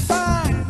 fine.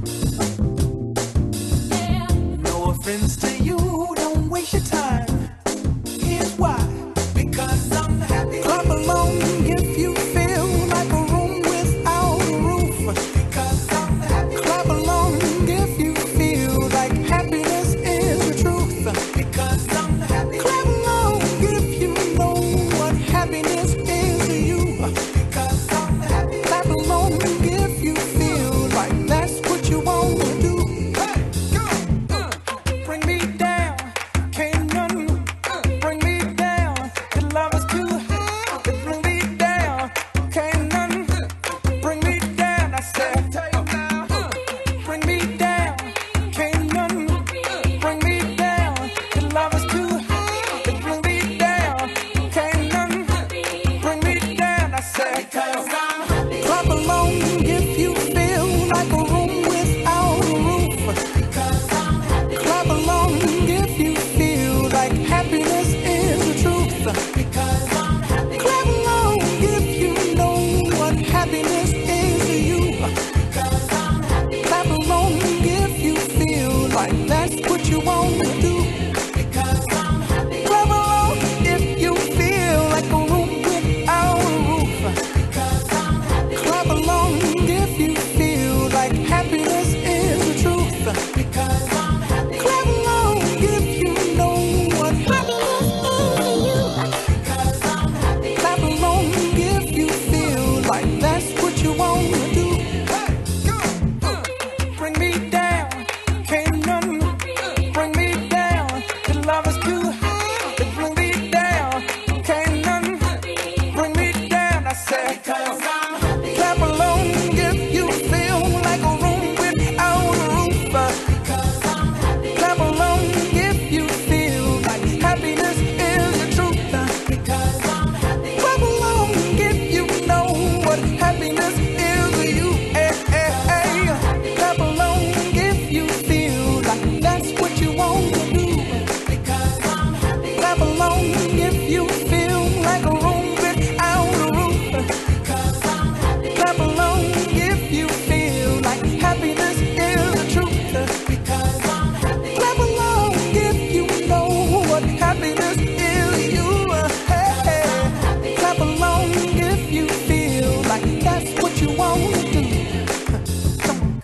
No offense to you, don't waste your time. Here's why. Because I'm happy. Clap along if you feel like a room without a roof. Because I'm happy. Clap along if you feel like happiness is the truth. Because I'm happy. Clap along if you know what happiness is to you. Because I'm happy. Clap along if you feel like that's what you want to do. Hey, go! Bring me down, can't none bring me down. The love is too high, bring me down, can't none bring me down. I said, bring me down, can't none bring me down. The love is too high, bring me down, can't none bring me down. I said, clap along if you feel like a room without a roof. Clap along if you feel like happiness is the truth. Because I'm happy. Clap along if you know what happiness is to you. Because I'm happy. Clap along if you feel like that's what you want to do. Because I'm happy. Clap along if you feel like a room without a roof. Because I'm happy. Clap along if you feel like happiness is the truth. Because I'm happy. Clap along if you know what happiness is to you. Because I'm happy. Clap along if you feel like that's what you want to do. Hey, go! Bring me down, can't none bring me down. The love is too high, bring me down, can't none bring me down. I said, because I'm happy. Clap along if you feel like a room without a roof. Because I'm happy. Clap along if you feel like happiness is the truth. Because I'm happy. Clap along if you know what happiness is to you. Hey, hey, hey. Clap along if you feel like that's what you want to do. Because I'm happy. Clap along if you feel like a room without a roof. Because I'm happy. Clap along if you feel like happiness is the truth. Because I'm happy. Clap along if you know what happiness is to you. Hey, hey. Clap along if you feel like that's what you want to do. Come on.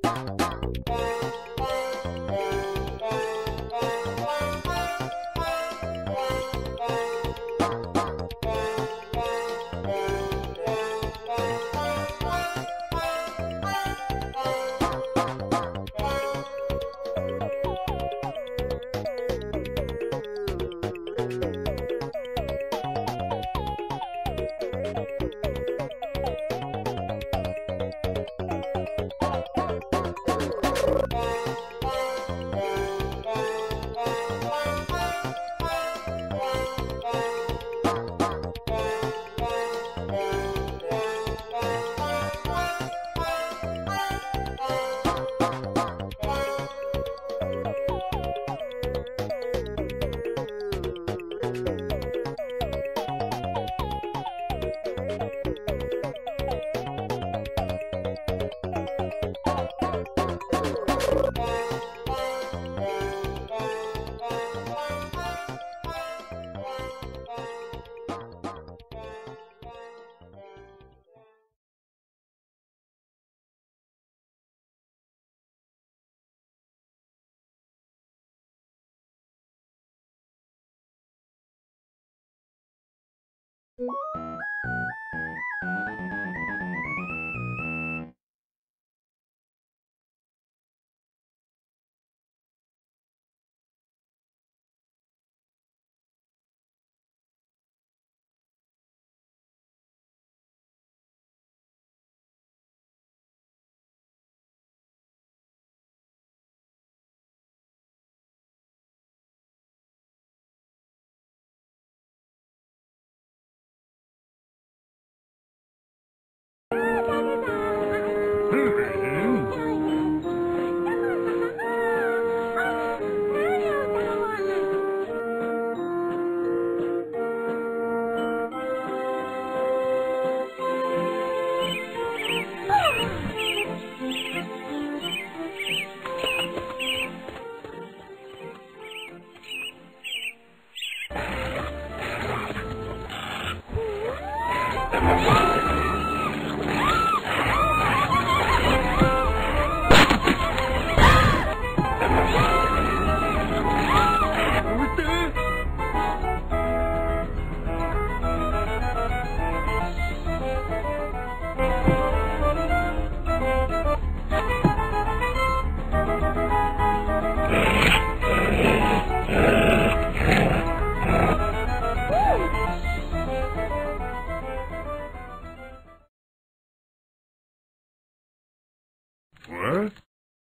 What?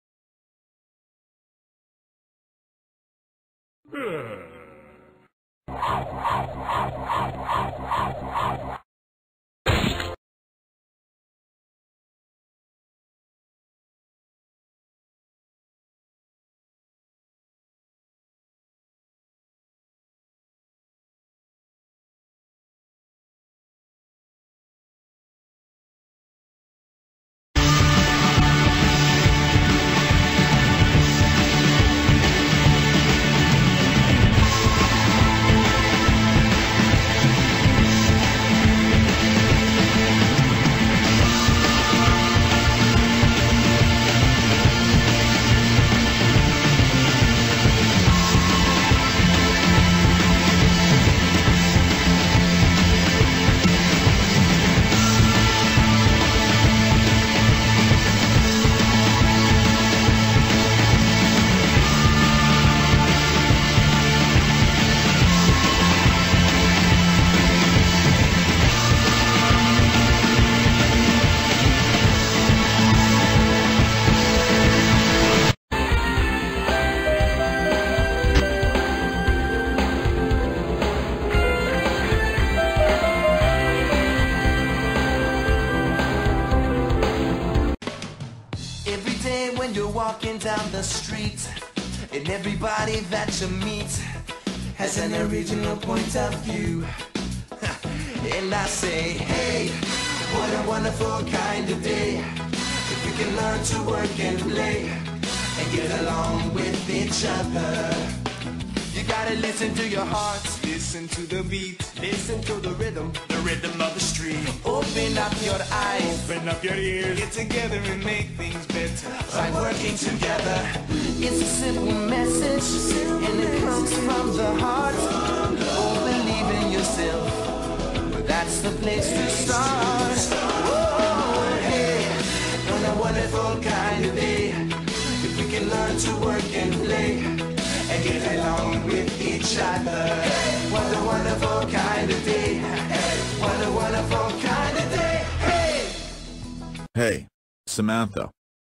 When you're walking down the street, and everybody that you meet has an original point of view. And I say, hey, what a wonderful kind of day, if we can learn to work and play and get along with each other. You gotta listen to your heart, listen to the beat, listen to the rhythm of the street. Open up your eyes Open up your ears. Get together and make things better by working together. It's a simple message, and it comes from the heart. Oh, believe in yourself. That's the place to start. Oh, hey, on a wonderful kind of day, if we can learn to work and play and get along with each other. What a wonderful kind of day. What a wonderful kind of day. Hey! Hey, Samantha.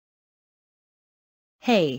Hey.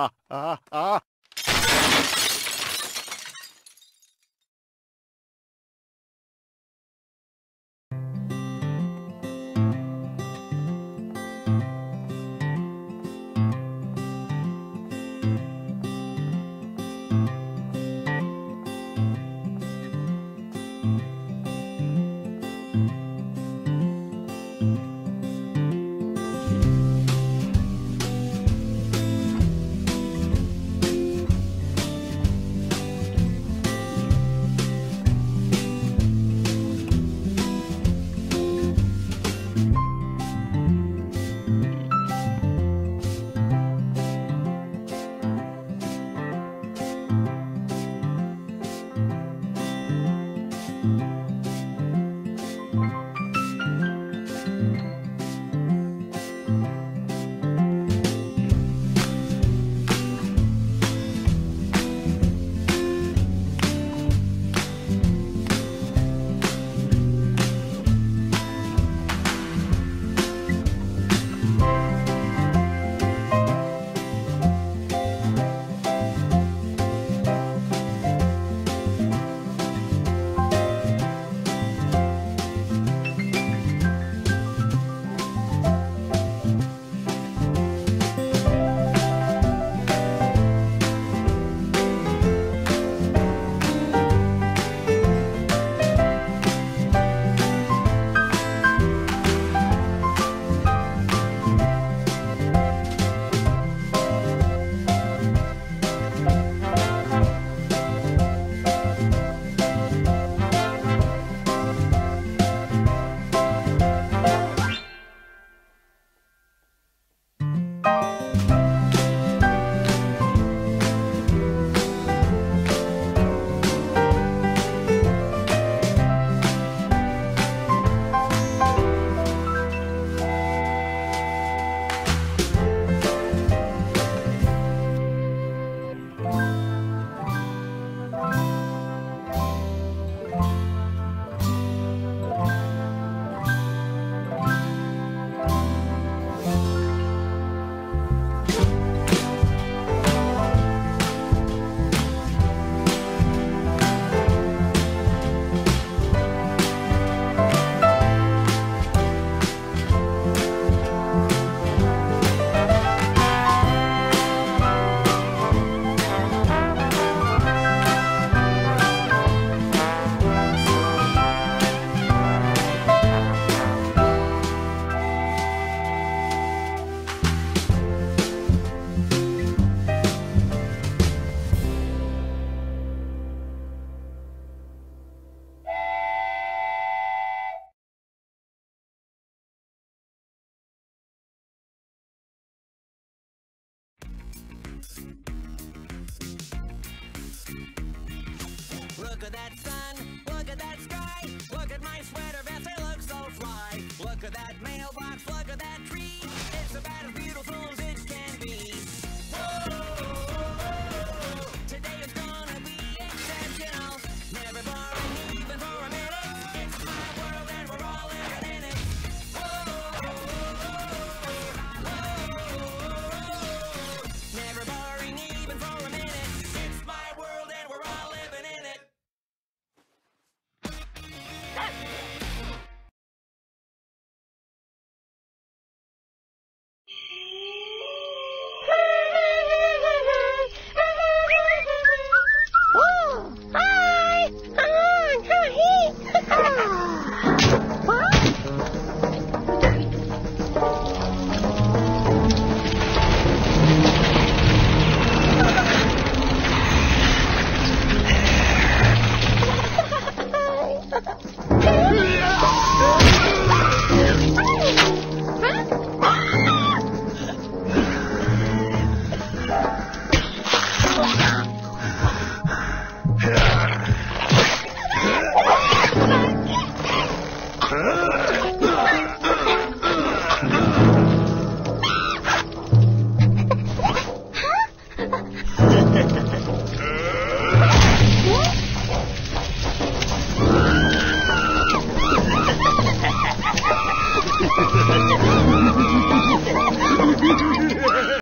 Look at that sun, look at that sky, look at my sweater vest, it looks so fly. Look at that mailbox, look at that tree, it's about as beautiful as it can be.